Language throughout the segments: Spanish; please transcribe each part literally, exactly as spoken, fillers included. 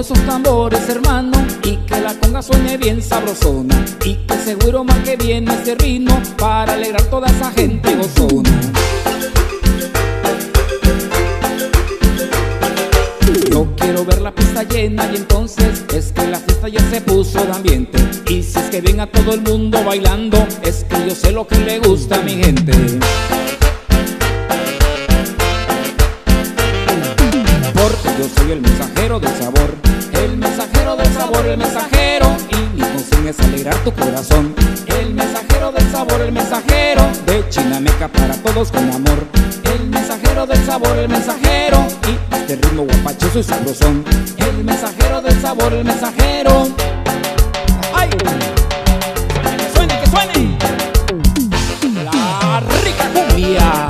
esos tambores, hermano, y que la conga suene bien sabrosona, y que seguro más que viene este ritmo para alegrar toda esa gente gozona. Yo quiero ver la pista llena y entonces es que la fiesta ya se puso de ambiente. Y si es que ven a todo el mundo bailando, es que yo sé lo que le gusta a mi gente. Porque yo soy el mensajero del sabor, el mensajero del sabor, el mensajero, y mi consigna es alegrar tu corazón. El mensajero del sabor, el mensajero, de Chinameca para todos con amor. El mensajero del sabor, el mensajero, y este ritmo guapachoso y sabrosón. El mensajero del sabor, el mensajero. ¡Ay! ¡Que suene, que suene! La rica cumbia.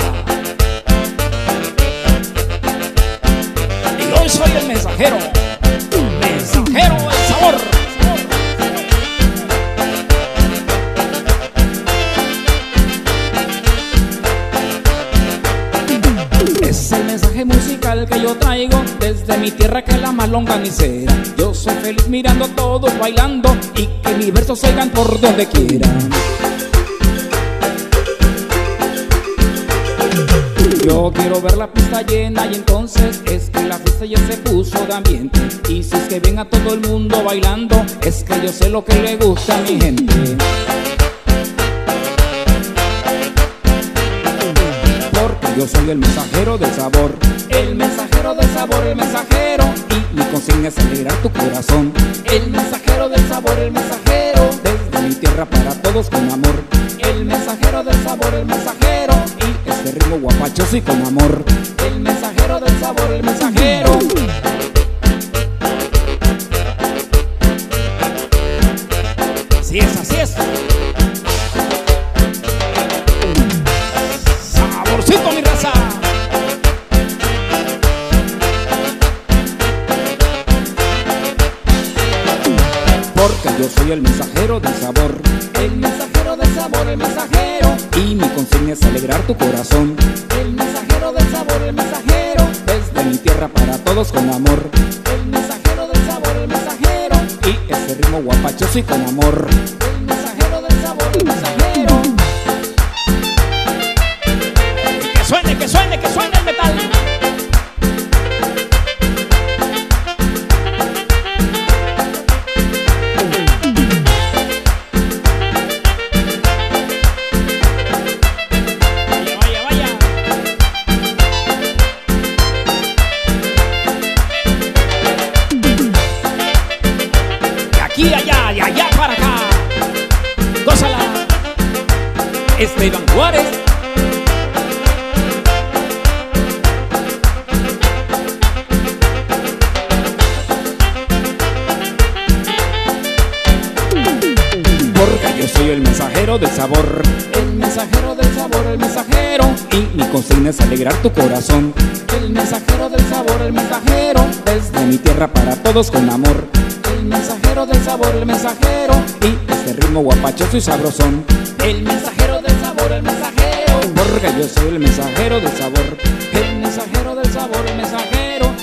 Y hoy soy el mensajero, mensajero del sabor. Es el mensaje musical que yo traigo desde mi tierra, que es la más longanicera. Yo soy feliz mirando a todos bailando y que mis versos se oigan por donde quiera. Yo quiero ver la pista llena y entonces es que la fiesta ya se puso de ambiente. Y si es que ven a todo el mundo bailando, es que yo sé lo que le gusta a mi gente. Porque yo soy el mensajero del sabor, el mensajero del sabor, el mensajero, y mi consigna es alegrar tu corazón. El mensajero del sabor, el mensajero, desde mi tierra para todos con amor. El mensajero del sabor, el mensajero, y este ritmo guapachoso y con amor. El mensajero del sabor, el mensajero. Así es, así es. Saborcito, mi raza. Porque yo soy el mensajero del sabor, el mensajero del sabor, el mensajero, y mi consigna es alegrar tu corazón. El mensajero del sabor, el mensajero, desde mi tierra para todos con amor. El mensajero del sabor, el mensajero, y este ritmo guapachoso y con amor. El mensajero del sabor, el mensajero. Y que suene, que suene, que suene el metal. Aquí, allá, y allá para acá. Gózala. Este Iván Juárez. Porque yo soy el mensajero del sabor, el mensajero del sabor, el mensajero, y mi consigna es alegrar tu corazón. El mensajero del sabor, el mensajero, desde mi tierra para todos con amor. El mensajero del sabor, el mensajero, y este ritmo guapachoso y sabrosón. El mensajero del sabor, el mensajero, porque yo soy el mensajero del sabor. El mensajero del sabor, el mensajero,